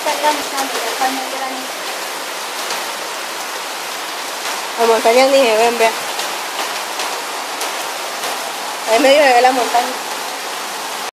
está la montaña, está muy grande. La montaña ni se ven, vea. Ahí medio se ve la montaña.